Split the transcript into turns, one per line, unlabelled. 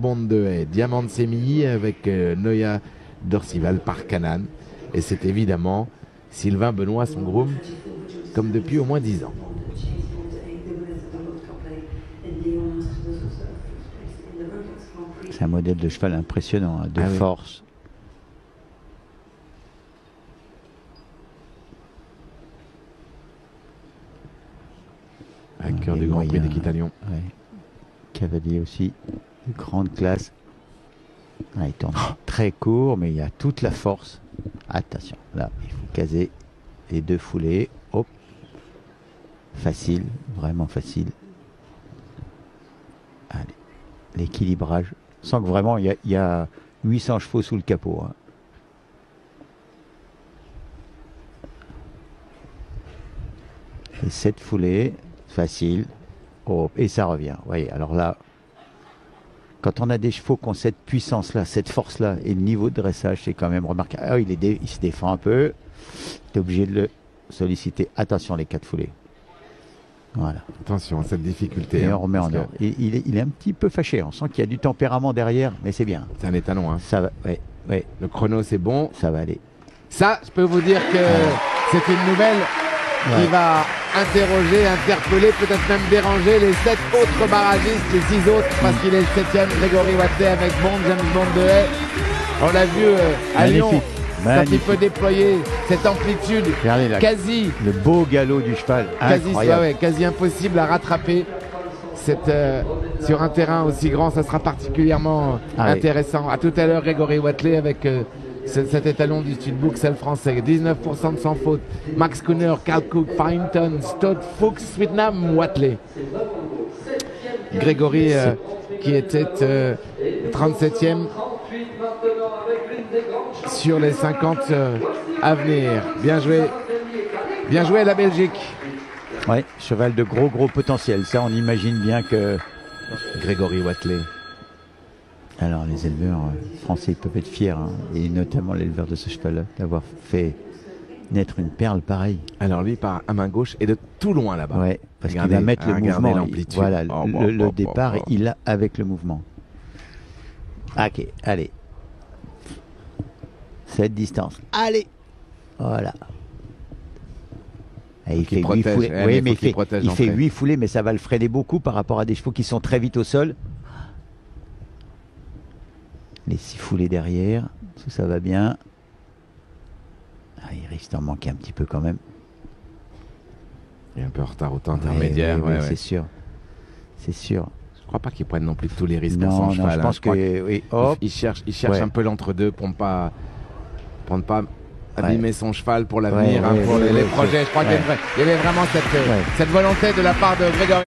Bond de Haye, Diamant Semilly avec Noya Dorcival par Canan. Et c'est évidemment Sylvain Benoît, son groom, comme depuis au moins 10 ans.
C'est un modèle de cheval impressionnant, hein, de force.
Vainqueur du Grand Prix d'Équitalion.
Ouais. Cavalier aussi, de grande classe. Il tourne très court, mais il y a toute la force. Attention, là, il faut caser les 2 foulées. Hop. Facile, vraiment facile. Allez, l'équilibrage. On sent que vraiment, il y a 800 chevaux sous le capot. Hein. Et 7 foulées, facile. Oh, et ça revient. Vous voyez, alors là, quand on a des chevaux qui ont cette puissance-là, cette force-là, et le niveau de dressage, c'est quand même remarquable. Ah, il se défend un peu. Tu es obligé de le solliciter. Attention, les 4 foulées. Voilà.
Attention à cette difficulté.
Et on remet en ordre. Il est un petit peu fâché. On sent qu'il y a du tempérament derrière, mais c'est bien.
C'est un étalon. Hein.
Ça va. Ouais, ouais.
Le chrono, c'est bon.
Ça va aller.
Ça, je peux vous dire que c'est une nouvelle qui va interroger, interpeller, peut-être même déranger les 7 autres barragistes, les 6 autres, parce qu'il est le 7e, Grégory Watley avec Bond, James Bond de Haye. On l'a vu à Lyon. Quand il peut déployer cette amplitude quasi...
Le beau galop du cheval,
quasi impossible à rattraper. Sur un terrain aussi grand, ça sera particulièrement intéressant. À tout à l'heure, Grégory Watley avec cet étalon du Studbook, celle français. 19% de sans faute. Max Cooner, Carl Cook, Farrington, Stott, Fuchs, Switnam, Watley. Grégory qui était 37e sur les 50 à venir. Bien joué. Bien joué la Belgique.
Ouais, cheval de gros potentiel. Ça, on imagine bien que
Grégory Watley.
Alors, les éleveurs français peuvent être fiers, hein, et notamment l'éleveur de ce cheval-là, d'avoir fait naître une perle pareille.
Alors, lui, part à main gauche et de tout loin là-bas.
Ouais, parce qu'il va mettre le mouvement. Voilà, le départ, il a avec le mouvement. Ok, allez. Cette distance. Allez. Voilà. Et il fait 8 foulées. Oui, mais il fait 8 foulées, mais ça va le freiner beaucoup par rapport à des chevaux qui sont très vite au sol. Les 6 foulées derrière, tout ça va bien. Il risque d'en manquer un petit peu quand même.
Il est un peu en retard au temps intermédiaire.
Oui, c'est sûr. C'est sûr.
Je crois pas qu'il prenne non plus tous les risques
pour
son cheval.
Je pense
il cherche un peu l'entre-deux pour ne pas abîmer son cheval pour l'avenir, pour les projets. Je crois qu'il y avait vraiment cette volonté de la part de Grégory.